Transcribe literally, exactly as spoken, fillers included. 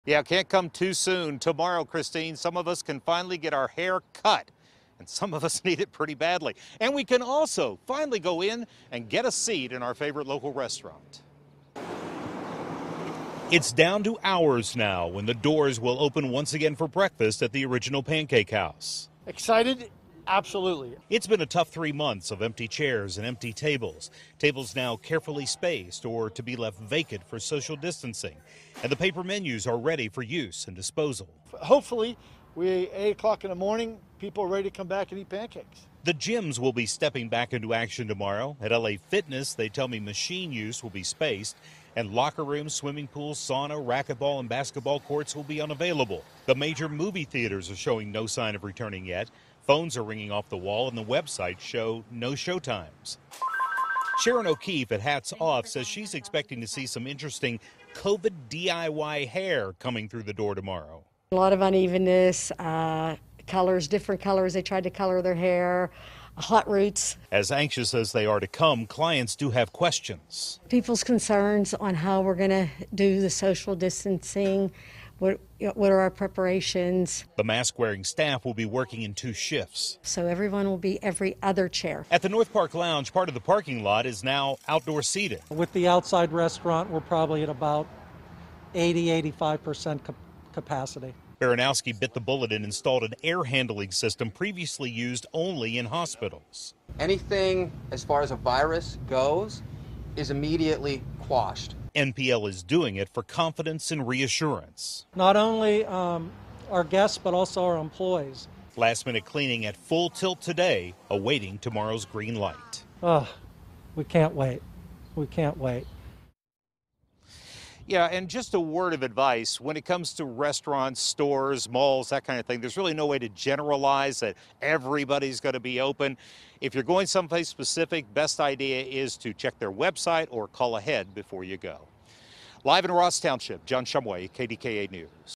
Yeah, can't come too soon. Tomorrow, Christine, some of us can finally get our hair cut, and some of us need it pretty badly. And we can also finally go in and get a seat in our favorite local restaurant. It's down to hours now when the doors will open once again for breakfast at the Original Pancake House. Excited? Absolutely. It's been a tough three months of empty chairs and empty tables. Tables now carefully spaced or to be left vacant for social distancing. And the paper menus are ready for use and disposal. Hopefully, we eight o'clock in the morning, people are ready to come back and eat pancakes. The gyms will be stepping back into action tomorrow. At L A Fitness, they tell me machine use will be spaced, and locker rooms, swimming pools, sauna, racquetball, and basketball courts will be unavailable. The major movie theaters are showing no sign of returning yet. Phones are ringing off the wall, and the websites show no showtimes. Sharon O'Keefe at Hats Off says she's expecting to see some interesting COVID D I Y hair coming through the door tomorrow. A lot of unevenness, uh, colors, different colors. They tried to color their hair, hot roots. As anxious as they are to come, clients do have questions. People's concerns on how we're going to do the social distancing. What, what are our preparations? The mask-wearing staff will be working in two shifts. So everyone will be every other chair. At the North Park Lounge, part of the parking lot is now outdoor seating. With the outside restaurant, we're probably at about eighty, eighty-five percent capacity. Baranowski bit the bullet and installed an air handling system previously used only in hospitals. Anything as far as a virus goes is immediately quashed. N P L is doing it for confidence and reassurance. Not only um, our guests, but also our employees. Last minute cleaning at full tilt today, awaiting tomorrow's green light. Oh, we can't wait. We can't wait. Yeah, and just a word of advice, when it comes to restaurants, stores, malls, that kind of thing, there's really no way to generalize that everybody's going to be open. If you're going someplace specific, best idea is to check their website or call ahead before you go. Live in Ross Township, John Shumway, K D K A News.